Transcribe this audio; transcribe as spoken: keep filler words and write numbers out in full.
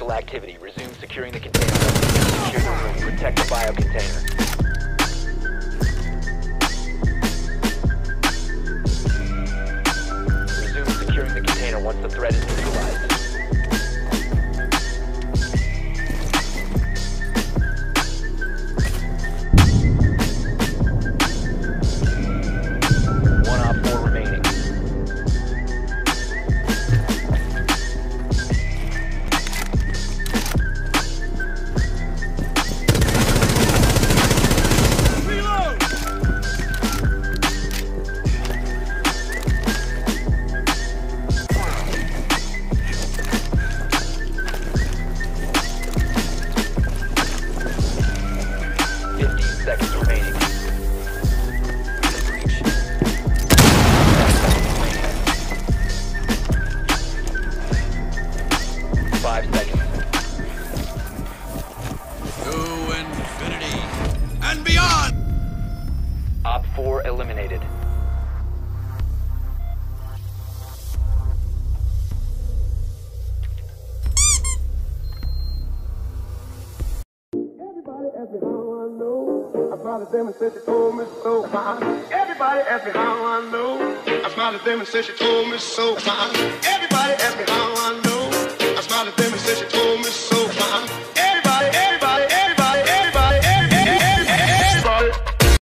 hostile activity. Resume securing the container. Secure the room. Protect the bio container. Resume securing the container once the threat is neutralized. One op four remaining. fifteen seconds remaining. Five seconds. To infinity and beyond! Op four eliminated. Everybody ask me how I know. I smiled at them and said she told me so. Uh-huh. Everybody ask me how I know. I smiled at them and said she told me so. Uh-huh. Everybody ask me how I know. I smiled at them and said she told me so. Uh-huh.